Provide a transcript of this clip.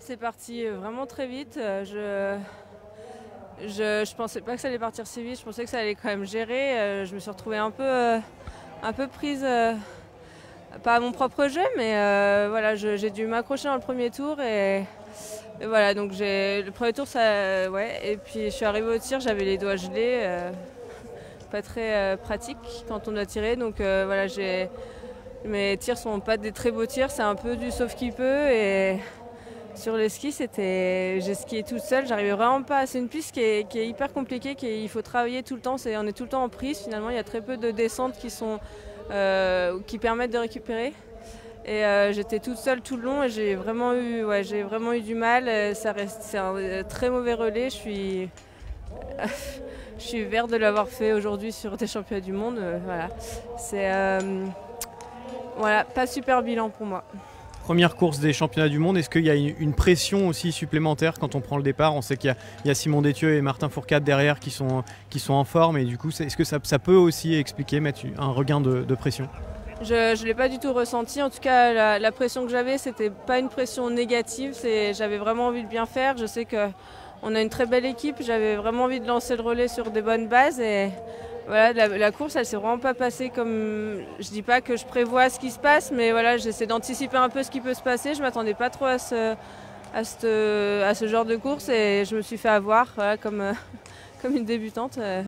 c'est parti vraiment très vite. Je pensais pas que ça allait partir si vite, je pensais que ça allait quand même gérer. Je me suis retrouvée un peu prise, pas à mon propre jeu, mais voilà, j'ai dû m'accrocher dans le premier tour et voilà, donc le premier tour, ça, ouais, et puis je suis arrivée au tir, j'avais les doigts gelés, pas très pratique quand on doit tirer, donc voilà, mes tirs sont pas des très beaux tirs, c'est un peu du sauf qui peut et sur les skis, j'ai skié toute seule, j'arrivais vraiment pas. C'est une piste qui est hyper compliquée, il faut travailler tout le temps. On est tout le temps en prise. Finalement, il y a très peu de descentes qui permettent de récupérer. Et j'étais toute seule tout le long et j'ai vraiment eu du mal. C'est un très mauvais relais. Je suis fière de l'avoir fait aujourd'hui sur des championnats du monde. Voilà, c'est voilà, pas super bilan pour moi. Première course des championnats du monde, est-ce qu'il y a une pression aussi supplémentaire quand on prend le départ? On sait qu'il y a Simon Détieux et Martin Fourcade derrière qui sont en forme et du coup, est-ce que ça peut aussi expliquer, mettre un regain de pression? Je ne l'ai pas du tout ressenti. En tout cas, la pression que j'avais, c'était pas une pression négative. J'avais vraiment envie de bien faire. Je sais qu'on a une très belle équipe. J'avais vraiment envie de lancer le relais sur des bonnes bases. Et voilà, la course, elle s'est vraiment pas passée comme... Je dis pas que je prévois ce qui se passe, mais voilà, j'essaie d'anticiper un peu ce qui peut se passer. Je m'attendais pas trop à ce genre de course et je me suis fait avoir voilà, comme une débutante.